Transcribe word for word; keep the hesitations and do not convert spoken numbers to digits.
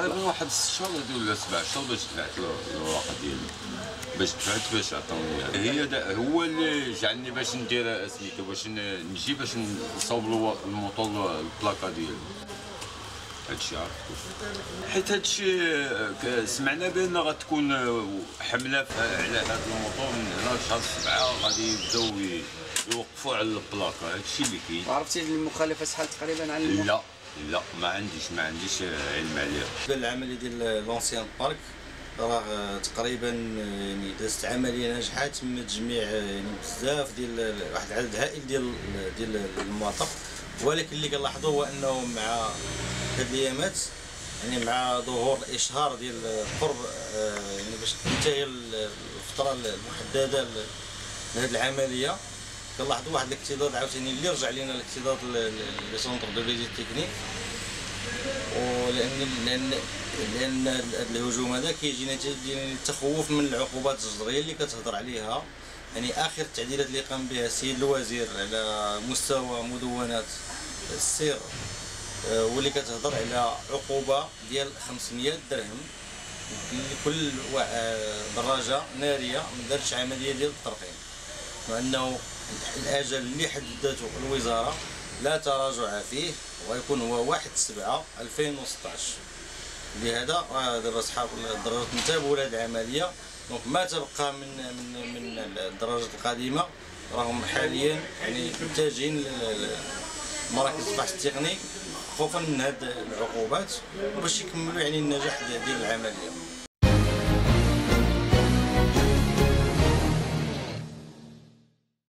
تقريبا واحد ست شهور ولا سبع شهور باش طلعت الورقه ديالي، باش دفعت باش عطاوني. هي هو اللي جعلني باش ندير سميتو، باش نجي باش نصاوب الموطور البلاكا ديالو. هادشي عرفتو، حيت هادشي سمعنا بان غتكون حمله على هاد الموطور من هنا لشهر سبعة، غادي يبداو يوقفوا على البلاكا. هادشي اللي كاين. عرفتي المخالفه شحال تقريبا على المخ... لا لا ما عنديش ما عنديش علم عليها. بالنسبه للعمليه ديال لونسيان بارك راه تقريبا يعني دازت عمليه نجحت من تجميع يعني بزاف ديال واحد العدد هائل ديال ديال المواطن، ولكن اللي كنلاحظوا هو انه مع هاد الايامات يعني مع ظهور الاشهار ديال قرب يعني باش تنتهي الفتره المحدده لهاد العمليه، كنلاحظوا واحد الاكتظاظ عاوتاني اللي رجع لنا الاكتظاظ لي سونتر دو فيزيت تكنيك. ولان لان لان هذا الهجوم هذا كيجي نتيجه ديال التخوف من العقوبات الجذريه اللي كتهضر عليها يعني اخر التعديلات اللي قام بها السيد الوزير على مستوى مدونات السير، واللي كتهضر على عقوبه ديال خمسمية درهم لكل دراجه ناريه ما دارتش عمليه ديال الترقيم، وانه الاجل اللي حددته الوزاره لا تراجع فيه، ويكون هو واحد سبعة ألفين وستطاش. لهذا دابا صحاب الدراجات انتبهوا لهذه العمليه، دونك ما تبقى من من من الدراجات القديمه راهم حاليا يعني متجهين لمراكز البحث التقني خوفا من هذه العقوبات، وباش يكملوا يعني النجاح ديال العمليه.